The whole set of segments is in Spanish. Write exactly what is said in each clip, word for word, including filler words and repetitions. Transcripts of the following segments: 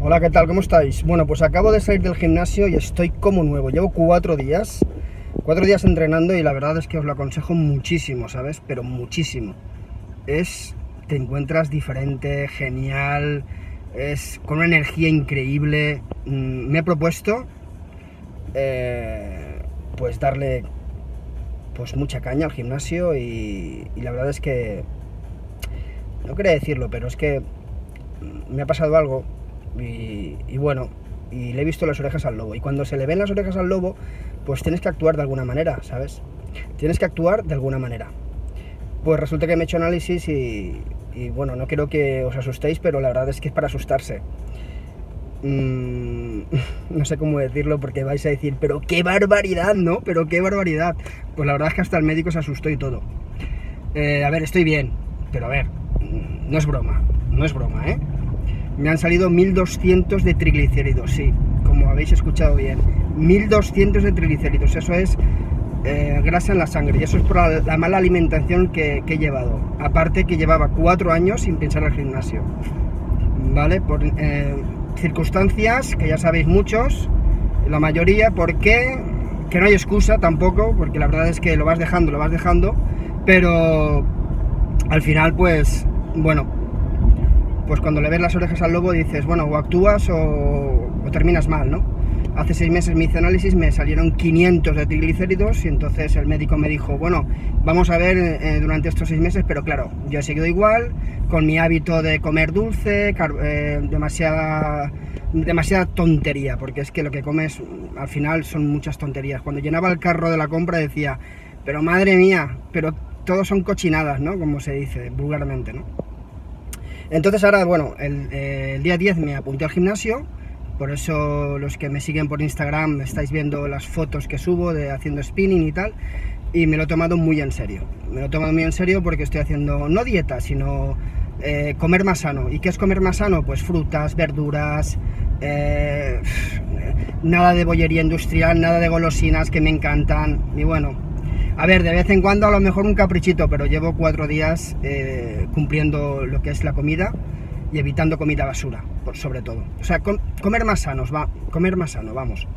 Hola, ¿qué tal? ¿Cómo estáis? Bueno, pues acabo de salir del gimnasio y estoy como nuevo. Llevo cuatro días, cuatro días entrenando y la verdad es que os lo aconsejo muchísimo, ¿sabes? Pero muchísimo. Es, te encuentras diferente, genial, es con una energía increíble. Mm, Me he propuesto, eh, pues darle, pues mucha caña al gimnasio y, y la verdad es que, no quería decirlo, pero es que me ha pasado algo. Y, y bueno, y le he visto las orejas al lobo. Y cuando se le ven las orejas al lobo, pues tienes que actuar de alguna manera, ¿sabes? Tienes que actuar de alguna manera. Pues resulta que me he hecho análisis y, y bueno, no quiero que os asustéis, pero la verdad es que es para asustarse. Mm, no sé cómo decirlo porque vais a decir, pero qué barbaridad, ¿no? Pero qué barbaridad. Pues la verdad es que hasta el médico se asustó y todo. Eh, a ver, estoy bien, pero a ver, no es broma, no es broma, ¿eh? Me han salido mil doscientos de triglicéridos, sí, como habéis escuchado bien. mil doscientos de triglicéridos, eso es eh, grasa en la sangre. Y eso es por la, la mala alimentación que, que he llevado. Aparte que llevaba cuatro años sin pensar al gimnasio. ¿Vale? Por eh, circunstancias que ya sabéis muchos, la mayoría, ¿por qué? Que no hay excusa tampoco, porque la verdad es que lo vas dejando, lo vas dejando, pero al final pues, bueno, pues cuando le ves las orejas al lobo dices, bueno, o actúas o, o terminas mal, ¿no? Hace seis meses me hice análisis, me salieron quinientos de triglicéridos y entonces el médico me dijo, bueno, vamos a ver eh, durante estos seis meses, pero claro, yo he seguido igual, con mi hábito de comer dulce, eh, demasiada, demasiada tontería, porque es que lo que comes al final son muchas tonterías. Cuando llenaba el carro de la compra decía, pero madre mía, pero todo son cochinadas, ¿no? Como se dice vulgarmente, ¿no? Entonces ahora, bueno, el, eh, el día diez me apunté al gimnasio, por eso los que me siguen por Instagram estáis viendo las fotos que subo de haciendo spinning y tal, y me lo he tomado muy en serio. Me lo he tomado muy en serio porque estoy haciendo, no dieta, sino eh, comer más sano. ¿Y qué es comer más sano? Pues frutas, verduras, eh, nada de bollería industrial, nada de golosinas que me encantan, y bueno... A ver, de vez en cuando a lo mejor un caprichito, pero llevo cuatro días eh, cumpliendo lo que es la comida y evitando comida basura, por sobre todo. O sea, com comer más sanos, va, comer más sano, vamos.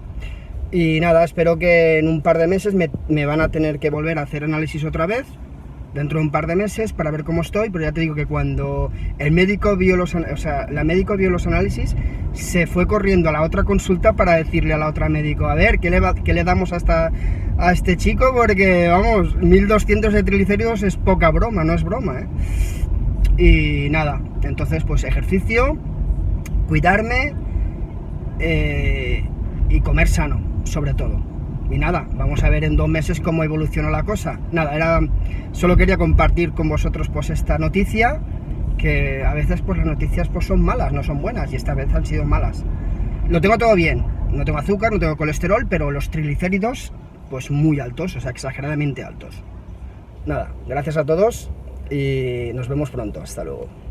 Y nada, espero que en un par de meses me, me van a tener que volver a hacer análisis otra vez, dentro de un par de meses, para ver cómo estoy, pero ya te digo que cuando el médico vio los, o sea, la médico vio los análisis, se fue corriendo a la otra consulta para decirle a la otra médico, a ver, ¿qué le, va, qué le damos a, esta, a este chico? Porque, vamos, mil doscientos de triglicéridos es poca broma, no es broma, ¿eh? Y nada, entonces pues ejercicio, cuidarme eh, y comer sano, sobre todo. Y nada, vamos a ver en dos meses cómo evoluciona la cosa. Nada, era, solo quería compartir con vosotros pues esta noticia, que a veces pues las noticias pues son malas, no son buenas, y esta vez han sido malas. Lo tengo todo bien, no tengo azúcar, no tengo colesterol, pero los triglicéridos pues muy altos, o sea, exageradamente altos. Nada, gracias a todos y nos vemos pronto, hasta luego.